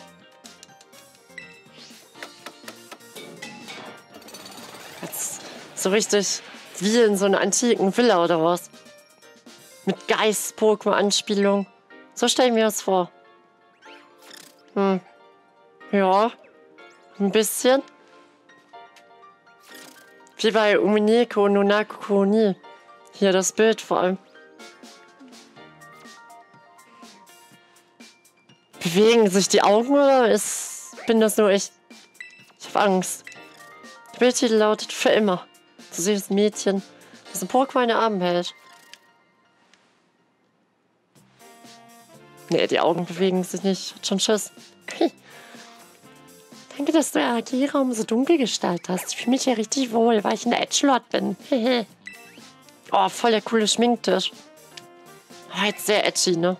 Jetzt so richtig wie in so einer antiken Villa oder was? Mit Geist-Pokémon-Anspielung. So stellen wir das vor. Ja. Ein bisschen. Wie bei Umineko Nonako Ni. Hier das Bild vor allem. Bewegen sich die Augen oder bin das nur ich? Ich habe Angst. Der Bildtitel lautet für immer. Du siehst das Mädchen, das ein Pokémon in den Arm hält. Nee, die Augen bewegen sich nicht. Hat schon Schiss. Danke, dass du den AG-Raum so dunkel gestaltet hast. Ich fühle mich ja richtig wohl, weil ich in der Edgelord bin. Oh, voll der coole Schminktisch. Oh, jetzt sehr edgy, ne?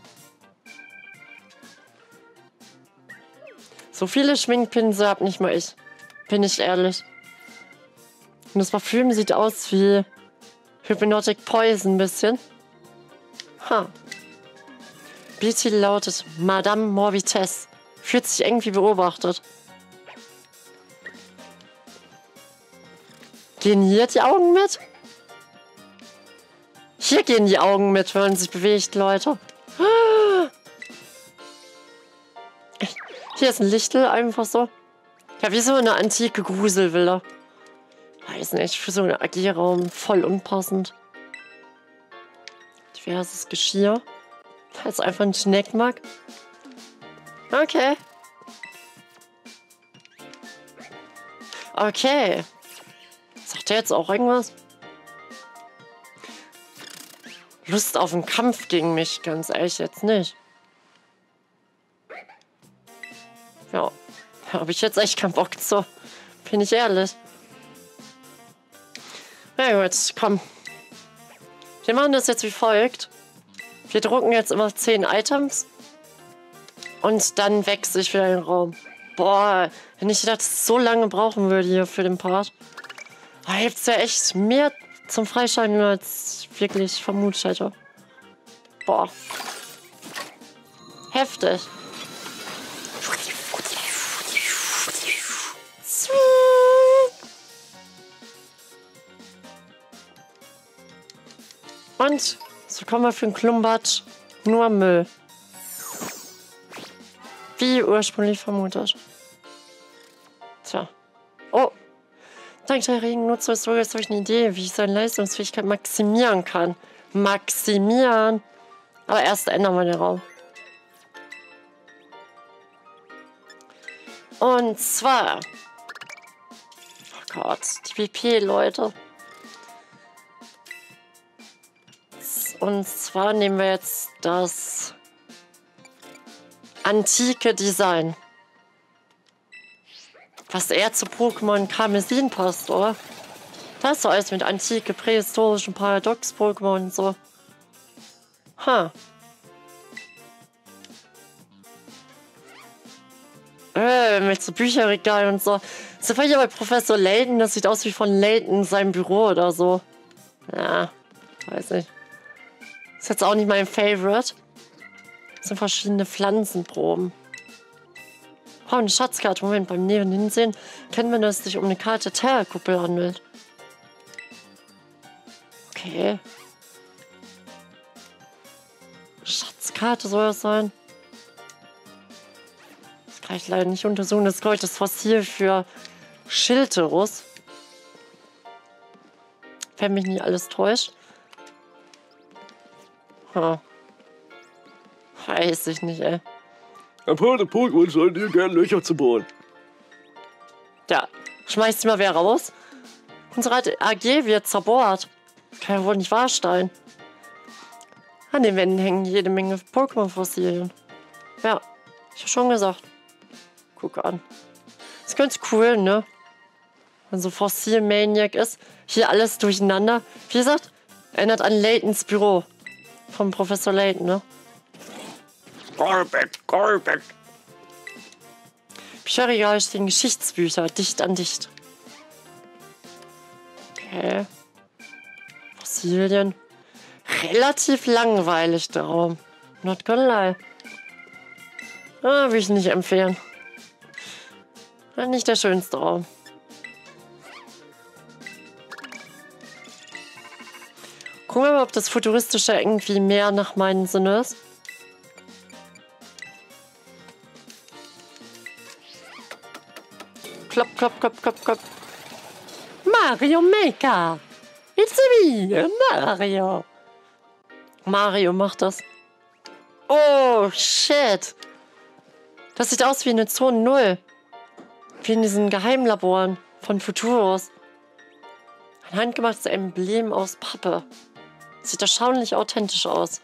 So viele Schminkpinsel hab nicht mal ich. Bin ich ehrlich. Und das Parfüm sieht aus wie Hypnotic Poison ein bisschen. Ha. Bildtitel lautet Madame Morbites. Fühlt sich irgendwie beobachtet. Gehen hier die Augen mit? Hier gehen die Augen mit, wenn man sich bewegt, Leute. Hier ist ein Lichtel, einfach so. Ja, wie so eine antike Gruselvilla. Weiß nicht, für so einen AG-Raum voll unpassend. Diverses Geschirr. Da ist einfach ein Schneckmark. Okay. Okay. Sagt der jetzt auch irgendwas? Lust auf einen Kampf gegen mich, ganz ehrlich jetzt nicht. Ja, habe ich jetzt echt keinen Bock zu. Bin ich ehrlich. Na gut, komm. Wir machen das jetzt wie folgt. Wir drucken jetzt immer 10 Items. Und dann wechsle ich wieder den Raum. Boah, wenn ich das so lange brauchen würde hier für den Part. Da gibt es ja echt mehr zum Freischalten, als ich wirklich vermutet hätte. Boah. Heftig. Und so kommen wir für den Klumbatsch nur Müll. Wie ursprünglich vermutet. Tja. Oh. Dank der Regennutzung ist sogar durch eine Idee, wie ich seine Leistungsfähigkeit maximieren kann. Maximieren. Aber erst ändern wir den Raum. Und zwar... Oh Gott, die BP, Leute. Und zwar nehmen wir jetzt das antike Design. Was eher zu Pokémon Karmesin passt, oder? Das ist so alles mit antike, prähistorischen Paradox-Pokémon und so. Ha. Mit so Bücherregalen und so. Das war hier bei Professor Layton. Das sieht aus wie von Layton sein Büro oder so. Ja, weiß nicht. Ist jetzt auch nicht mein Favorite. Das sind verschiedene Pflanzenproben. Oh, eine Schatzkarte. Moment, beim näheren Hinsehen kennen wir, dass es sich um eine Karte Terra-Kuppel handelt. Okay. Schatzkarte soll das sein? Das kann ich leider nicht untersuchen. Das ist, glaube ich, das Fossil für Schilterus. Wenn mich nicht alles täuscht. Hm. Weiß ich nicht, ey. Ein paar der Pokémon sollen dir gerne Löcher zu bohren. Ja, schmeißt mal wer raus. Unsere AG wird zerbohrt. Kann ja wohl nicht wahr sein. An den Wänden hängen jede Menge Pokémon-Fossilien. Ja, ich hab schon gesagt. Guck an. Ist ganz cool, ne? Wenn so Fossil-Maniac ist. Hier alles durcheinander. Wie gesagt, erinnert an Laytons Büro. Vom Professor Layton, ne? Garbett. Bücherregal stehen Geschichtsbücher, dicht an dicht. Okay. Fossilien. Relativ langweilig, der Raum. Not gonna lie. Will ich nicht empfehlen. Nicht der schönste Raum. Gucken wir mal, ob das Futuristische irgendwie mehr nach meinem Sinne ist. Klopp, klopp, klopp, klopp, klopp. Mario Maker. It's me, Mario. Mario macht das. Oh, shit. Das sieht aus wie eine Zone 0. Wie in diesen Geheimlaboren von Futuros. Ein handgemachtes Emblem aus Pappe. Sieht erstaunlich authentisch aus.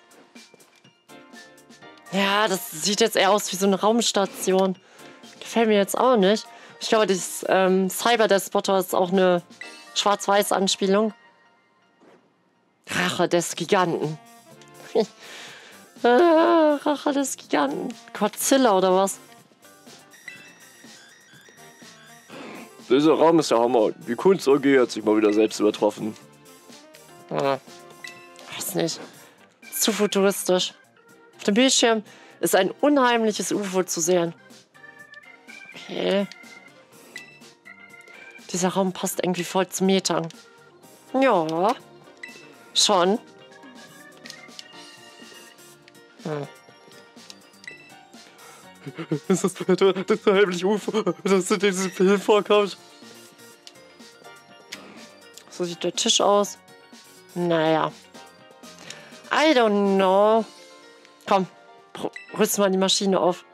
Ja, das sieht jetzt eher aus wie so eine Raumstation. Gefällt mir jetzt auch nicht. Ich glaube, dieses Cyber-Despoter ist auch eine Schwarz-Weiß-Anspielung. Rache des Giganten. Rache des Giganten. Godzilla oder was? Dieser Raum ist der Hammer. Die Kunst-OG hat sich mal wieder selbst übertroffen. Weiß nicht. Zu futuristisch. Auf dem Bildschirm ist ein unheimliches UFO zu sehen. Okay. Dieser Raum passt irgendwie voll zu Metern. Ja. Schon. Das ist das heimliche UFO, das in diesem Film vorkommt. So sieht der Tisch aus. Naja. I don't know. Komm, rüsten wir die Maschine auf.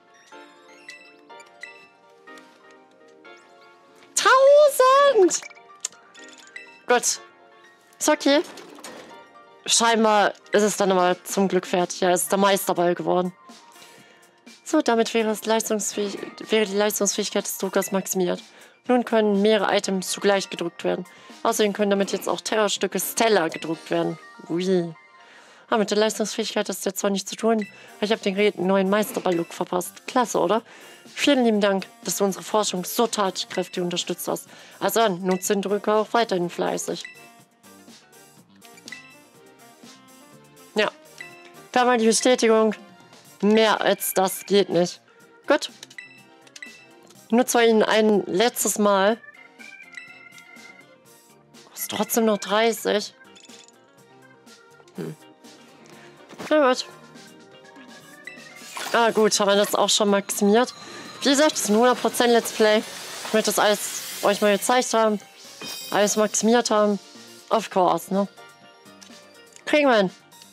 1000! Gut. Ist okay. Scheinbar ist es dann aber zum Glück fertig. Ja, ist der Meisterball geworden. So, damit wäre die Leistungsfähigkeit des Druckers maximiert. Nun können mehrere Items zugleich gedruckt werden. Außerdem können damit jetzt auch Terrorstücke Stella gedruckt werden. Ui. Aber mit der Leistungsfähigkeit ist jetzt zwar nichts zu tun, aber ich habe den Gerät einen neuen Meisterball-Look verpasst. Klasse, oder? Vielen lieben Dank, dass du unsere Forschung so tatkräftig unterstützt hast. Also dann, nutze den Drücker auch weiterhin fleißig. Ja. Da haben wir die Bestätigung. Mehr als das geht nicht. Gut. Nutze ihn ein letztes Mal. Ist trotzdem noch 30. Na gut. Ah gut, haben wir das auch schon maximiert. Wie gesagt, das ist ein 100% Let's Play. Ich möchte das alles euch mal gezeigt haben. alles maximiert haben. Of course, ne? Kriegen wir hin.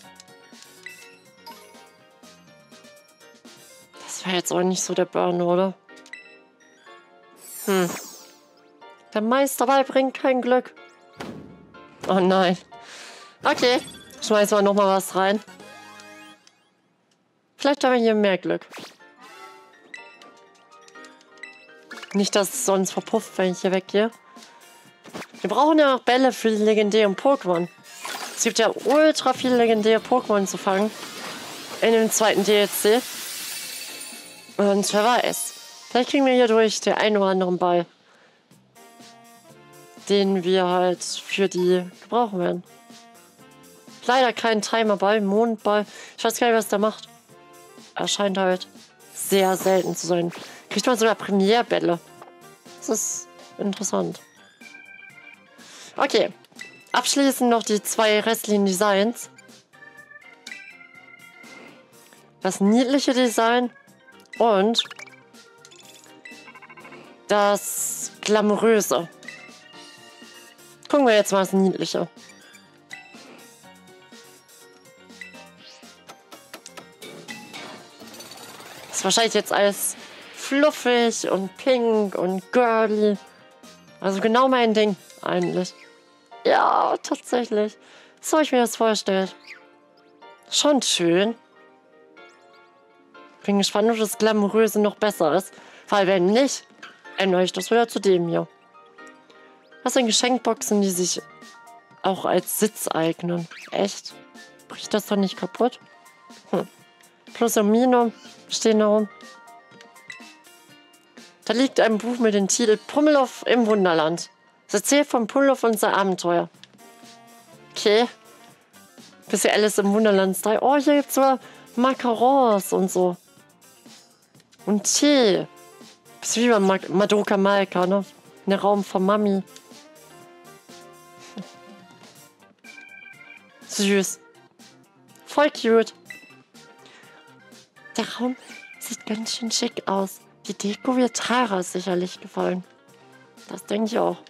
Das war jetzt auch nicht so der Burn, oder? Der Meisterball bringt kein Glück. Oh nein. Okay, schmeißen wir nochmal was rein. Vielleicht haben wir hier mehr Glück. Nicht, dass es sonst verpufft, wenn ich hier weggehe. Wir brauchen ja auch Bälle für die legendären Pokémon. Es gibt ja ultra viele legendäre Pokémon zu fangen. In dem zweiten DLC. Und wer weiß. Vielleicht kriegen wir hier durch den einen oder anderen Ball. Den wir halt für die gebrauchen werden. Leider kein Timerball, Mondball. Ich weiß gar nicht, was der macht. Er scheint halt sehr selten zu sein. Kriegt man sogar Premierbälle. Das ist interessant. Okay. Abschließend noch die 2 restlichen Designs. Das niedliche Design und das glamouröse. Gucken wir jetzt mal das niedliche. Das ist wahrscheinlich jetzt alles fluffig und pink und girly. Also genau mein Ding eigentlich. Ja, tatsächlich. So habe ich mir das vorgestellt. Schon schön. Bin gespannt, ob das Glamouröse noch besser ist. Weil wenn nicht, ändere ich das wieder zu dem hier. Das sind Geschenkboxen, die sich auch als Sitz eignen. Echt? Bricht das doch nicht kaputt? Plus und Minus stehen da rum. Da liegt ein Buch mit dem Titel Pummeluff im Wunderland. Das erzählt von Pummeluff und sein Abenteuer. Okay. Bisher Alice im Wunderland-Style. Oh, hier gibt es sogar Macarons und so. Und Tee. Bisschen wie bei Madoka Malka, ne? In der Raum von Mami. Süß. Voll cute. Der Raum sieht ganz schön schick aus. Die Deko wird Tara sicherlich gefallen. Das denke ich auch.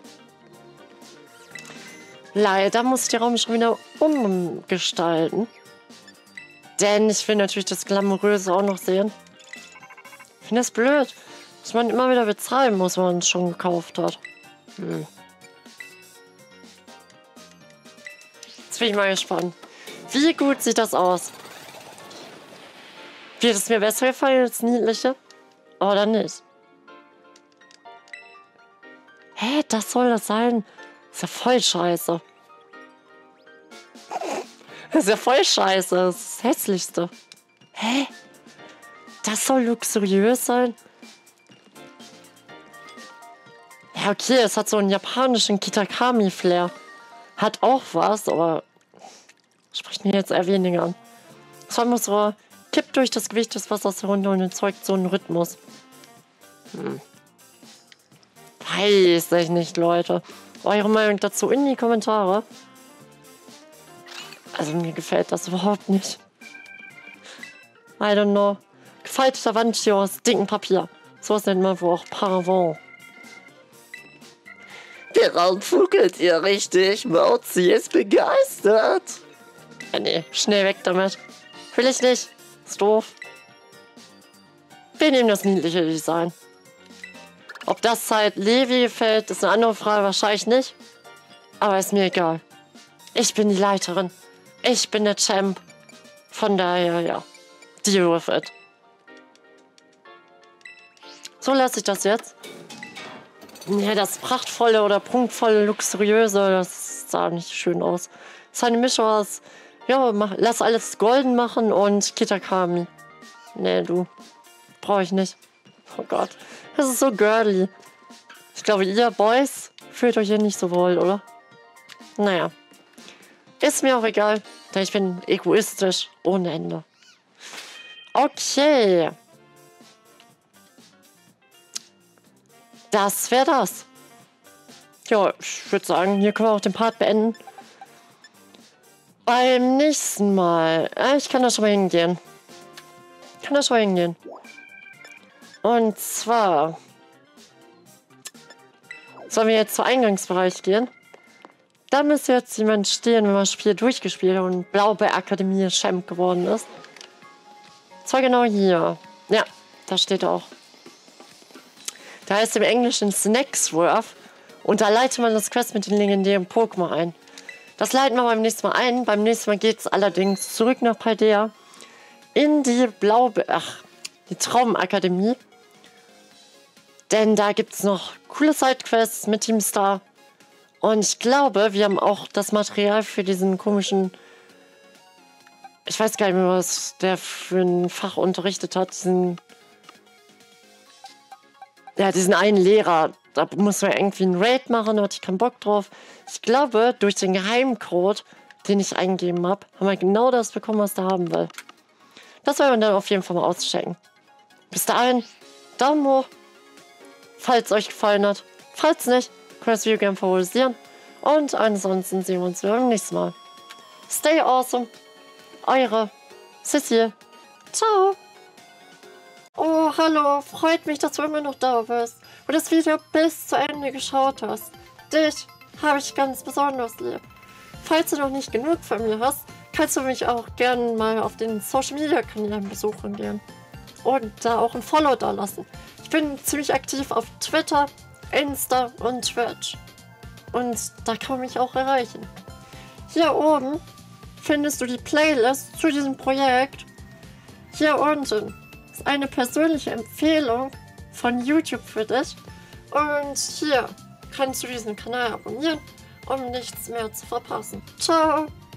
Leider muss ich den Raum schon wieder umgestalten. Denn ich will natürlich das Glamouröse auch noch sehen. Ich finde es blöd, dass man immer wieder bezahlen muss, wenn man es schon gekauft hat. Jetzt bin ich mal gespannt. Wie gut sieht das aus? Wird es mir besser gefallen als niedliche? Oder nicht? Hä, das soll das sein? Ist ja voll scheiße. Das ist ja voll scheiße. Das ist das Hässlichste. Hä? Das soll luxuriös sein? Ja, okay, es hat so einen japanischen Kitakami-Flair. Hat auch was, aber spricht mir jetzt eher weniger an. Es war immer so, kippt durch das Gewicht des Wassers herunter und erzeugt so einen Rhythmus. Weiß ich nicht, Leute. Eure Meinung dazu in die Kommentare. Also mir gefällt das überhaupt nicht. I don't know. Gefalteter Wandtier aus dicken Papier. So nennt man wohl auch Paravent. Der Raum funkelt hier richtig. Mauzi ist begeistert. Ja, nee, schnell weg damit. Will ich nicht. Ist doof. Wir nehmen das niedliche Design. Ob das halt Levi gefällt, ist eine andere Frage. Wahrscheinlich nicht. Aber ist mir egal. Ich bin die Leiterin. Ich bin der Champ. Von daher, ja. Deal with it. So lasse ich das jetzt. Ja, das prachtvolle oder prunkvolle, luxuriöse, das sah nicht schön aus. Das ist eine Mischung aus, ja, lass alles golden machen und Kitakami. Nee, du. Brauche ich nicht. Oh Gott. Das ist so girly. Ich glaube, ihr Boys fühlt euch hier nicht so wohl, oder? Naja. Ist mir auch egal, denn ich bin egoistisch ohne Ende. Okay. Das wäre das. Ja, ich würde sagen, hier können wir auch den Part beenden. Beim nächsten Mal. Ich kann da schon mal hingehen. Und zwar sollen wir jetzt zum Eingangsbereich gehen. Da müsste jetzt jemand stehen, wenn man das Spiel durchgespielt hat und Blaubeer-Akademie Champ geworden ist. Zwar genau hier. Ja, da steht auch. Da heißt im Englischen Snacksworth. Und da leitet man das Quest mit den legendären Pokémon ein. Das leiten wir beim nächsten Mal ein. Beim nächsten Mal geht es allerdings zurück nach Paldea in die die Traumakademie. Denn da gibt es noch coole Sidequests mit Team Star. Und ich glaube, wir haben auch das Material für diesen komischen... Ich weiß gar nicht mehr, was der für ein Fach unterrichtet hat. Diesen einen Lehrer. Da muss man irgendwie einen Raid machen, da hatte ich keinen Bock drauf. Ich glaube, durch den Geheimcode, den ich eingegeben habe, haben wir genau das bekommen, was der haben will. Das werden wir dann auf jeden Fall mal auschecken. Bis dahin, Daumen hoch, falls euch gefallen hat. Falls nicht, könnt ihr das Video gerne favorisieren. Und ansonsten sehen wir uns wieder beim nächsten Mal. Stay awesome. Eure Sissi. Ciao. Oh, hallo. Freut mich, dass du immer noch da bist und das Video bis zu Ende geschaut hast. Dich habe ich ganz besonders lieb. Falls du noch nicht genug von mir hast, kannst du mich auch gerne mal auf den Social Media Kanälen besuchen gehen. Und da auch ein Follow da lassen. Ich bin ziemlich aktiv auf Twitter, Insta und Twitch. Und da kann man mich auch erreichen. Hier oben findest du die Playlist zu diesem Projekt. Hier unten ist eine persönliche Empfehlung von YouTube für dich. Und hier kannst du diesen Kanal abonnieren, um nichts mehr zu verpassen. Ciao!